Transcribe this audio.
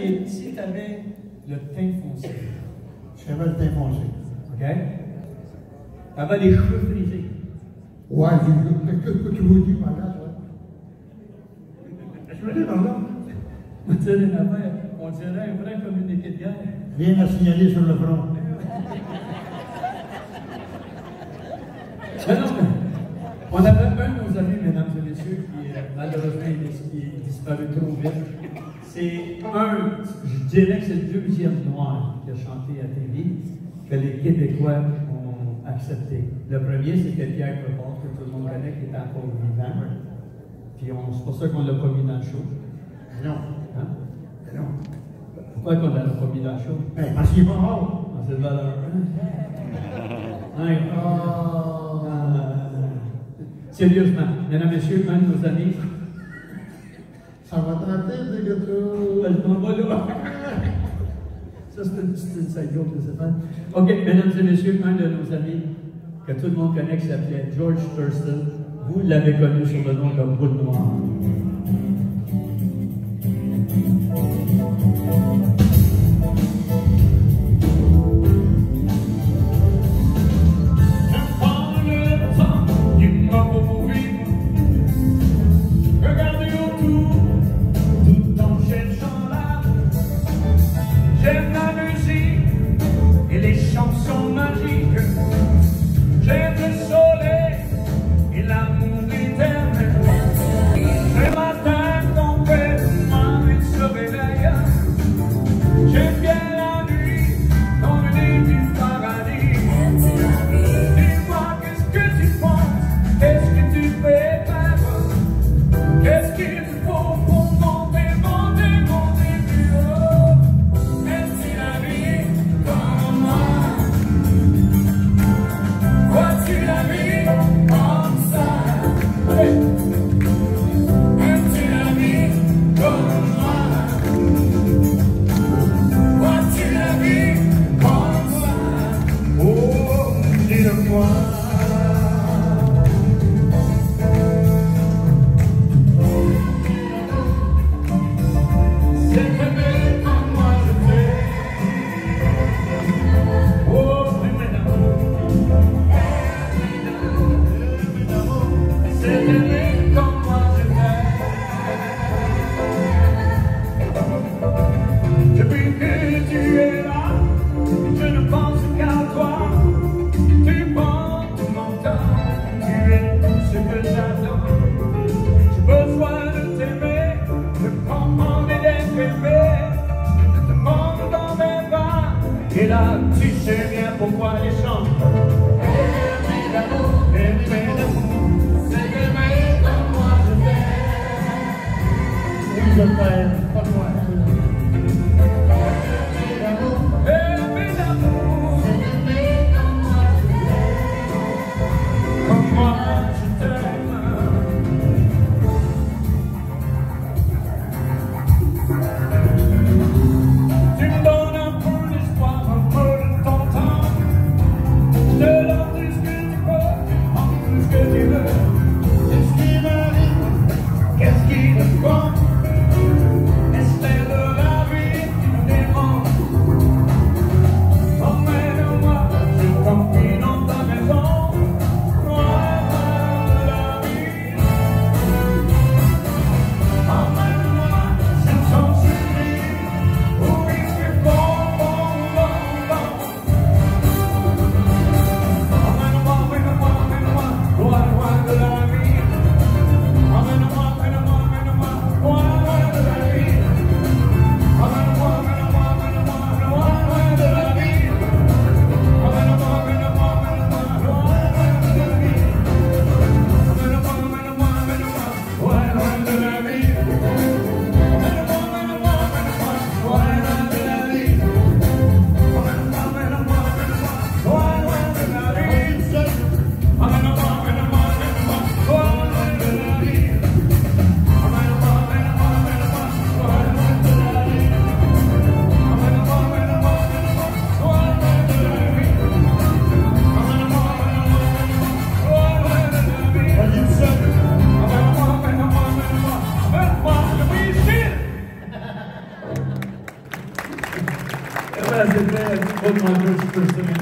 si tu avais le teint foncé. J'avais le teint foncé. OK? Tu avais les cheveux frisés. Ouais, qu'est-ce que tu veux dire par là, toi? Je veux dire par là. On dirait une affaire, on dirait un vrai communiqué de guerre. Rien à signaler sur le front. Mais non, on avait un de nos amis, mesdames et messieurs, qui malheureusement est disparu trop vite. C'est je dirais que c'est le deuxième noir qui a chanté à TV que les Québécois ont accepté. Le premier, c'était Pierre Pepard, que tout le monde connaît, qui est encore vivant. Puis c'est pour ça qu'on ne l'a pas mis dans le show. Non. Hein? Non. Pourquoi qu'on ne l'a pas mis dans le show? Ben, parce qu'il est pas mort. C'est de valeur. Sérieusement, mesdames et messieurs, un de nos amis. Ça va tenter, c'est que tu... Je m'en vais là. Ça, c'est une petite inside joke de Stéphane. OK, mesdames et messieurs, un de nos amis que tout le monde connaît qui s'appelait George Thurston. Vous l'avez connu sur le nom de Boule Noire. Et là, tu sais bien pourquoi les chants. Aimer d'amour, c'est aimer comme moi je fais. Oui, je fais, pas moi. Aimer d'amour, c'est aimer comme moi je fais. Comme moi je t'aime. Tu me donnes un peu d'espoir, un peu de ton temps. Je te donne tout ce que tu peux, tu prends tout ce que tu veux. Qu'est-ce qui m'arrive? Qu'est-ce qui me prend? C'était Paul Michael Supersonic.